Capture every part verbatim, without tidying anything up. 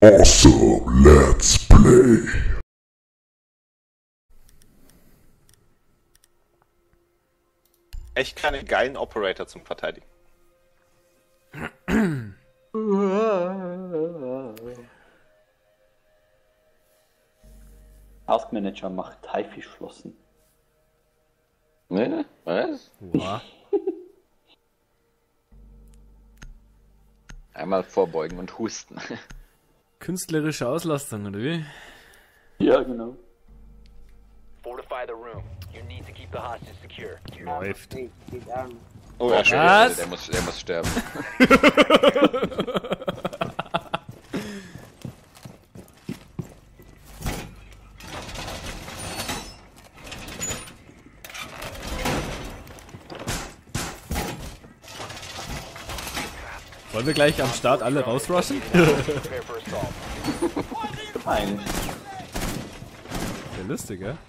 Awesome, let's play. Echt keine geilen Operator zum Verteidigen. Task Manager macht Haifischflossen. Ne? Was? Wow. Einmal vorbeugen und husten. Künstlerische Auslastung, oder wie? Ja, genau. Fortify the room. You need to keep the hostage secure. Läuft. Oh, ja, schön. Was? Der muss, der muss sterben. Wollen wir gleich am Start alle rausrushen? Prepare for assault. Eigentlich. Wäre lustig, ja?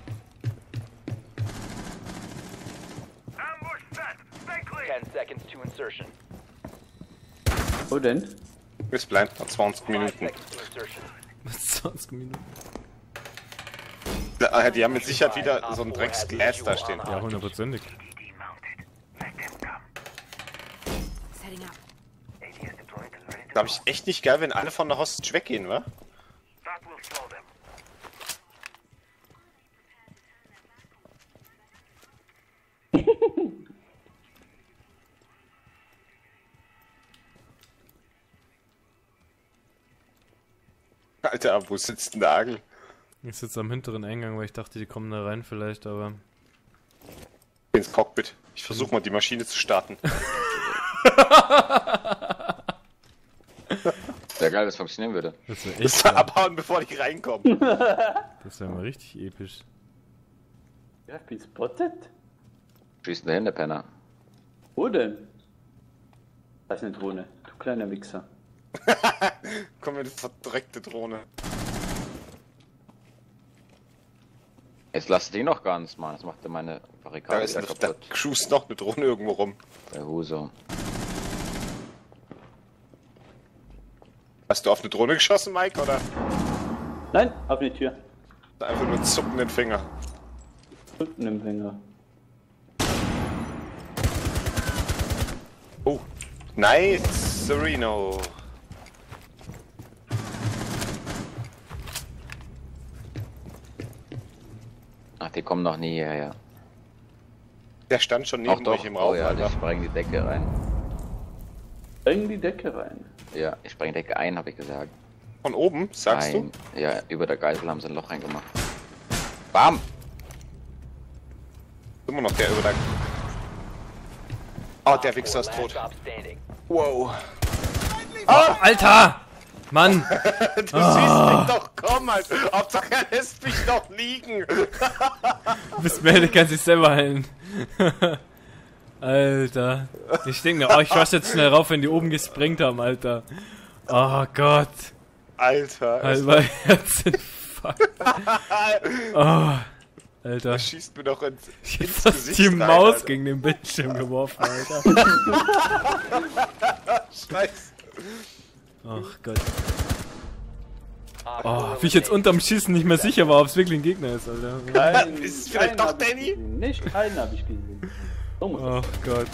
Ten seconds to insertion. Wo denn? Bis blind nach zwanzig Five Minuten. seconds to insertion. zwanzig Minuten. Da- Die haben mit Sicherheit wieder so ein Drecksglas da stehen. Ja, hundertprozentig. Glaube ich echt nicht geil, wenn alle von der Hostage weggehen, wa? Alter, wo sitzt denn der Agel? Ich sitze am hinteren Eingang, weil ich dachte, die kommen da rein vielleicht, aber... Ins Cockpit. Ich versuche mal die Maschine zu starten. Sehr geil, das funktionieren würde. Das wäre Das echt war geil. abhauen, bevor die reinkommen. Das wäre mal richtig episch. Ja, ich bin spotted. Schießt dahin, der Penner. Wo denn? Das ist eine Drohne. Du kleiner Wichser. Komm mit der verdreckte Drohne. Jetzt lasst die noch ganz, Mann. Das macht ja meine Da Barrikade ist wieder noch, da kaputt. cruist noch eine Drohne irgendwo rum. Der Huso. Hast du auf eine Drohne geschossen, Mike, oder? Nein, auf die Tür. Einfach nur zucken den Finger. Unten im Finger. Oh, nice, Sereno. Ach, die kommen noch nie hierher. Der stand schon Auch neben doch. euch im Raum, Oh ja, Alter. ich spreng die Decke rein. In die Decke rein. Ja, ich spreng Decke ein, habe ich gesagt. Von oben, sagst Ein. Ja, über der Geisel haben sie ein Loch reingemacht. Bam! du? Immer noch der über dein... Oh, der Wichser ist Last tot. stop standing. Wow. Alter! Mann! Du siehst mich doch kommen, Alter. Hauptsache er lässt mich doch liegen. Du bist mehr, der kann sich selber heilen. Alter. Ich denke mir, oh, ich rush jetzt schnell rauf, wenn die oben gesprengt haben, Alter. Oh Gott. Alter. es- Halber Herzinfarkt. Oh. Alter. Er schießt mir doch ins, Ich hab ins fast Gesicht die rein, Maus Alter. gegen den Bildschirm geworfen, Alter. Scheiße. Ach Gott. Op Oh, four wie ich jetzt eliminated. unterm Schießen nicht mehr sicher war, ob es wirklich ein Gegner ist, Alter. Kein, Ist es vielleicht keinen doch hab ich Danny? gesehen. Nicht keinen habe ich gesehen. So muss Oh Gott.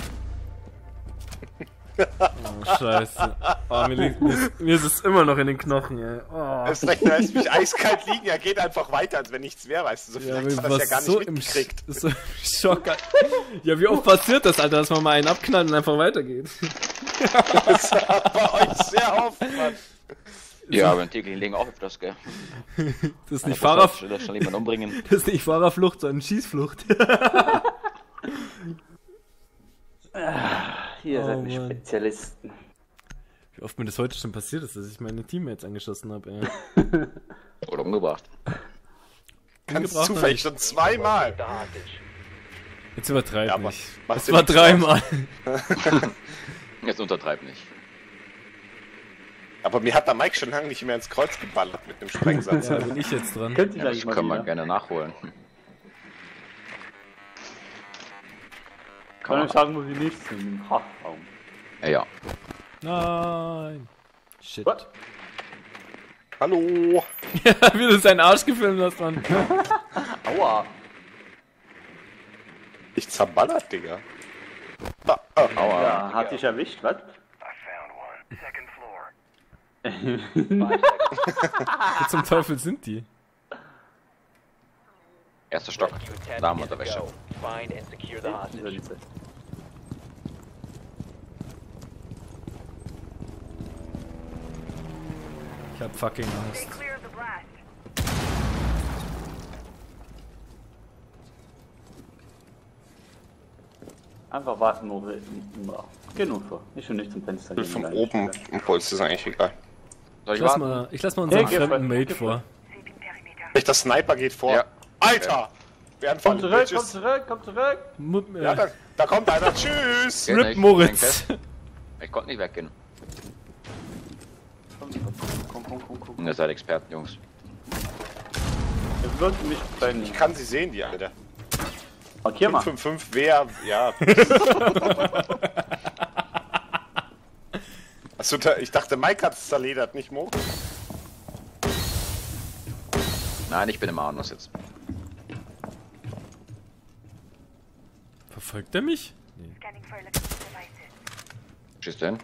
Oh, scheiße. Oh, mir, liegt, mir, ist, mir ist es immer noch in den Knochen, ey. Oh. Das Rechner lässt mich eiskalt liegen, er geht einfach weiter, als wenn nichts wäre, weißt du. So Ja, vielleicht aber hat er das ja gar so nicht im, mitgekriegt. Sch so im Schock. Alter. Ja, wie oft passiert das, Alter, dass man mal einen abknallt und einfach weitergeht? Das war bei euch sehr oft, Mann. Ja, aber in Tegel liegen auch öfters, gell? Das ist nicht, Da Fahrer, soll das schon jemand umbringen. das ist nicht Fahrerflucht, sondern Schießflucht. Hier Oh, seid ihr Mann. Spezialisten. Wie oft mir das heute schon passiert ist, dass ich meine Teammates angeschossen habe, ey. Oder umgebracht. Ganz Umgebracht zufällig schon zweimal. The hostage. Jetzt übertreib Ja, aber nicht. mach Das dir war nichts dreimal. Jetzt untertreib nicht. Aber mir hat der Mike schon lange nicht mehr ins Kreuz geballert mit dem Sprengsatz. Ja, bin ich jetzt dran. Könnt ihr Ja, gleich das mal können wir wieder. gerne nachholen. Kann euch sagen, wo sie nicht sind. Im Haftraum. Ja, ja. Nein. Shit. What? Hallo. Wie du seinen Arsch gefilmt hast, Mann. Aua. Ich zerballert, Digga. Ah, ah. Aua. Ja, hat dich erwischt, was? Wo zum Teufel sind die? Erster Stock. Damenunterwäsche. Find and secure the hostage. Ich hab fucking Angst. Einfach warten, wo wir. Genug vor. Ich schon nicht zum Fenster gehen. Von oben Impuls ist eigentlich egal. Soll Ich ich lass warten? mal, ich lass mal unseren Ja, geh fremden vor, Mate geh vor. Der Sniper geht vor. Ja. Alter! Wer Komm zurück, komm zurück, komm zurück! Mu- äh, Ja, da, da kommt einer. Tschüss! Geht Rip nicht. Moritz. Ich konnte nicht weggehen. Komm, komm, komm, komm, komm. Ihr seid Experten, Jungs. Ihr würdet mich brennen. Ich kann sie sehen, die Alter. Markier mal. fünf fünf fünf, wer? Ja. Achso, da, ich dachte, Mike hat's zerledert, nicht Mo. Nein, ich bin im Anus jetzt. Verfolgt er mich? Nee. Schießt du hin?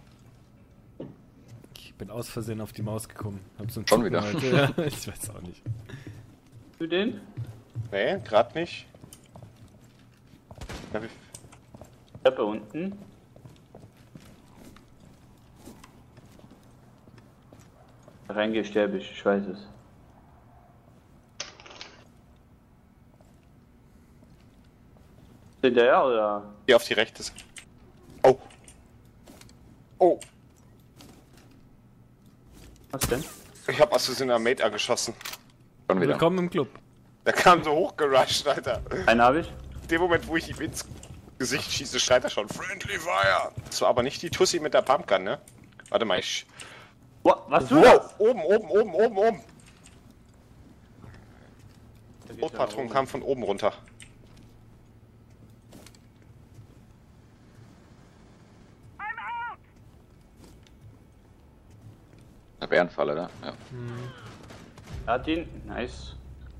Ich bin aus Versehen auf die Maus gekommen. Hab so einen Schon Zucken wieder? heute. Ja, ich weiß auch nicht. Du den? Nee, grad nicht. Ja, wie- Treppe unten. Reingesterbisch, ich weiß es. Hinterher oder? Hier auf die rechte Seite. Oh. Oh. Was denn? Ich hab aus Versehen einen Mate geschossen. Schon wieder. Willkommen im Club. Der kam so hochgerusht, Alter. Einen habe ich. In dem Moment, wo ich ihm ins Gesicht schieße, schreit er schon Friendly Fire. Das war aber nicht die Tussi mit der Pumpgun, ne? Warte mal, ich... Wow, was du das? Wow, oben, oben, oben, oben, oben. Rotpatron kam von oben runter. Der Bärenfall, oder? Ja. Er hat ihn. Nice.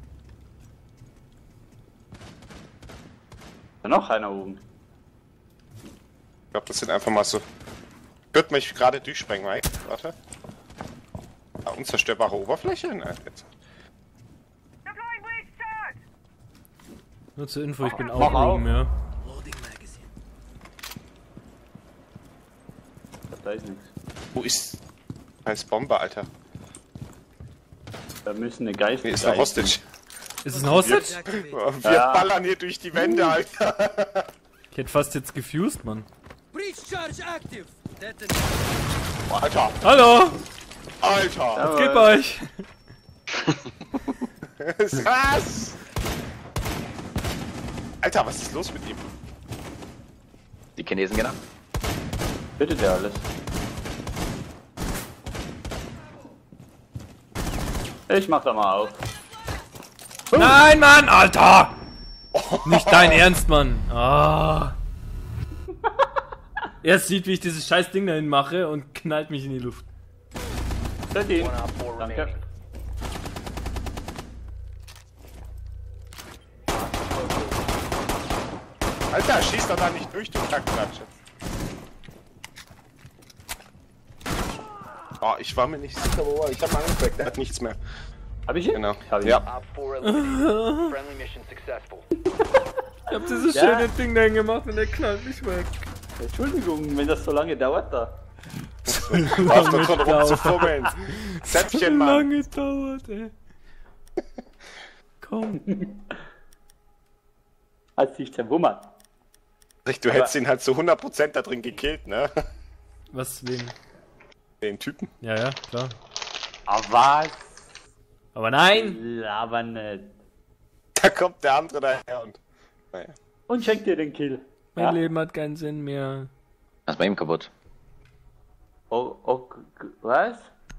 Da noch einer oben. Ich glaube, das sind einfach mal so... Ich würde mich gerade durchsprengen, Mike. Warte. Ah, unzerstörbare Oberfläche? Nein, jetzt. Nur zur Info, ich bin Mach auch auf. oben, ja. Da ist nichts. Wo ist... Als Bombe, Alter. Da müssen eine Geist. Hier ist eine Hostage. Ist es ein Hostage? Wir Ja. ballern hier durch die Wände, Alter. Ich hätte fast jetzt gefused, Mann. Breach charge active. Alter, Hallo! Alter. Was geht bei euch? Was? Alter, was ist los mit ihm? Die Chinesen gehen ab. Bitte der alles. Ich mach da mal auf. Nein, Mann, Alter! Nicht dein Ernst, Mann. Ah. Er sieht, wie ich dieses scheiß Ding dahin mache und knallt mich in die Luft. Daddy. One op four Danke. remaining. Alter, schieß doch da nicht durch, du Kackklatsche. Oh, ich war mir nicht sicher, wo er. Ich hab mal angeguckt, der hat nichts mehr. Hab ich ihn? Genau. Hab ich Ja. ihn. Op four eliminated. Friendly mission successful. Ich hab dieses Ja. schöne Ding dahin gemacht und der knallt mich weg. Entschuldigung, wenn das so lange dauert da. Warf doch schon rum zu fummeln. Zäpfchen, Mann. Lange dauert, ey. Komm. Hat sich zerwummert. Du hättest ihn halt zu hundert Prozent da drin gekillt, ne? Was, wen? Den Typen. Ja, ja, klar. Aber was? Aber nein! Laber nicht. Da kommt der andere daher und... Naja. Und schenkt dir den Kill. Mein Ja? Leben hat keinen Sinn mehr. Das ist bei ihm kaputt. Oh, oh, g- was?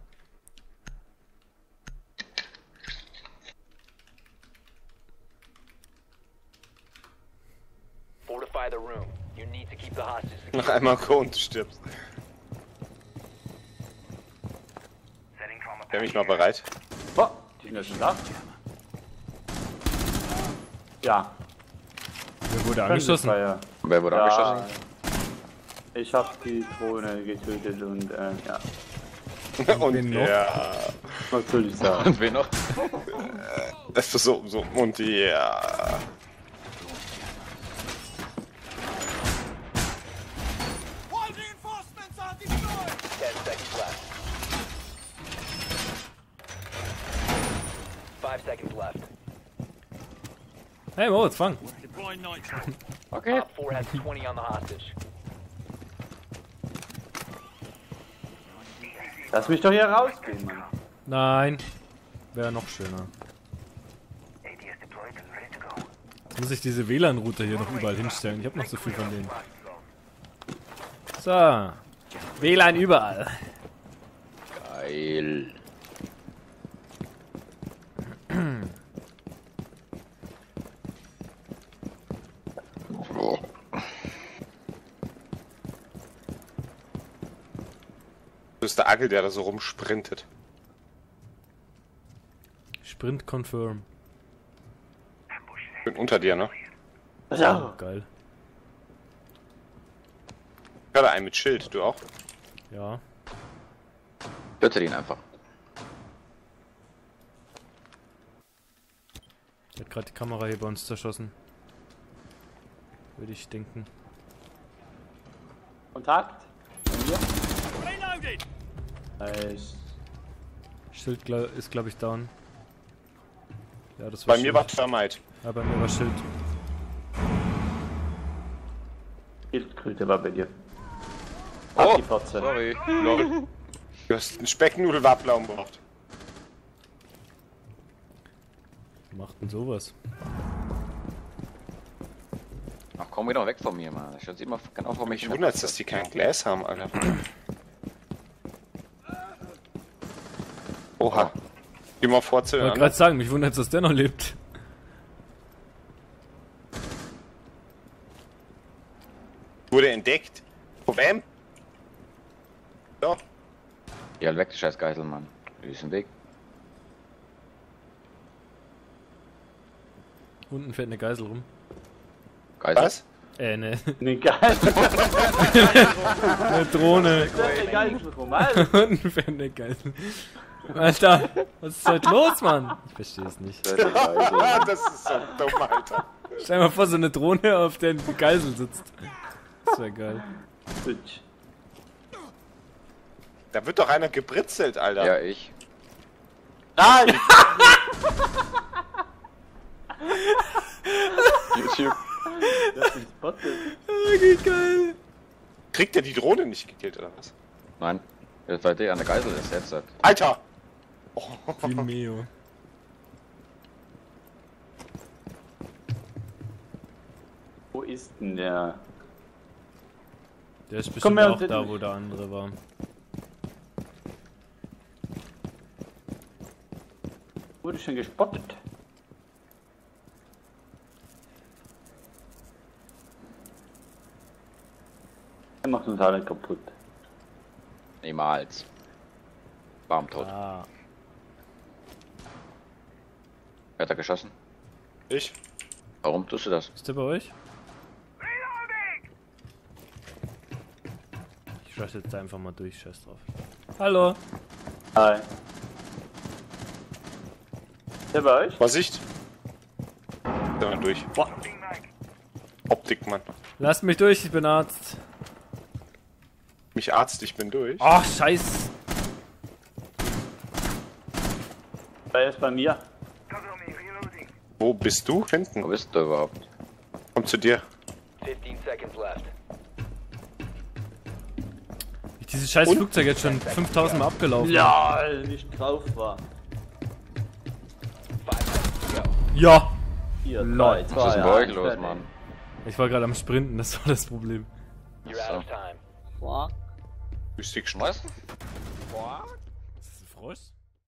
Fortify the room. You need to keep the hostage secure. Noch einmal Co und du stirbst. Setting trauma Wäre mich mal bereit. Oh, die sind ja schon da. Ja. Wer wurde angeschossen? Ja. Wer wurde Ja, angeschossen? ich hab die Drohne getötet und äh, ja, Und wen noch? ja. was soll ich sagen? Und wen noch? Das ist so, so. Und ja. All reinforcements are destroyed! Ten seconds left. Five seconds left. Hey Moritz, fang! Deploying nitro. Okay. Op four has twenty on the hostage. Lass mich doch hier rausgehen, Mann. Nein. Wäre noch schöner. Jetzt muss ich diese W L A N-Router hier noch überall hinstellen. Ich habe noch so viel von denen. So. W L A N überall. Geil. Das ist der Agel, der da so rumsprintet. Sprint confirm. Ich bin unter dir, ne? Ja. Geil. Gerade einen mit Schild, du auch? Ja. Tötet ihn einfach. Der hat gerade die Kamera hier bei uns zerschossen. Würde ich denken. Kontakt. Reloaded! Nice. Schild gla ist glaube ich down. Ja, das war Bei mir Schild. war Thermite. Ja, bei mir war Schild. Bildkröte war bei dir. Ab Oh, die Fotze. Sorry. Lol. du hast einen Specknudelwappler umgebracht. Wie macht denn sowas? Ach komm wieder weg von mir, Mann. Ich schaut immer genau vor mich. Mich wundert's, dass die kein Glas haben, Alter. Oha. Geh mal vor zu Ich den wollte gerade anderen. sagen, mich wundert, dass der noch lebt. Wurde entdeckt. Von wem? So. Geh halt weg, die scheiß Geisel, Mann. Die ist im Weg. Unten fährt eine Geisel rum. Geisel. Was? Äh, ne. Ne, geil. Eine Drohne. Geil, rum, Alter. Unten fährt eine Geisel. Alter, was ist heute los, Mann? Ich verstehe es nicht. Ah, das ist so dumm, Alter. Stell dir mal vor, so eine Drohne, auf der die Geisel sitzt. Das wäre geil. Switch. Da wird doch einer gebritzelt, Alter. Ja, ich. Nein! YouTube. Das ist spottet. Ah, geht geil. Kriegt der die Drohne nicht gekillt, oder was? Nein. Das war der an der Geisel ist jetzt. Halt. Alter! Wie Meo. Wo ist denn der? Der ist bestimmt Komm her, auch da, bitte. wo der andere war. Wurde schon gespottet. Er macht uns alle kaputt. Niemals. Warm tot. Ah. Wer hat da geschossen? Ich? Warum tust du das? Ist der bei euch? Ich rush jetzt da einfach mal durch, scheiß drauf. Hallo. Hi. Der bei euch? Vorsicht! Da mal durch. Boah. Optik, Mann. Lasst mich durch, ich bin Arzt. Mich Arzt, ich bin durch. Ach, scheiß. Der ist bei mir. Wo bist du? Hinten. Wo bist du überhaupt? Komm zu dir. Fifteen seconds left. Ich dieses scheiß Und? Flugzeug jetzt schon fünftausend Mal abgelaufen. Ja, nicht drauf war. Five seconds to go. Ja. Hier, Lol. zwei, Was ist denn zwei, bei euch eins, los, fertig. Mann? Ich war gerade am Sprinten, das war das Problem. You're out of time. Boah. Mystik Was? Ist das ein Frosch?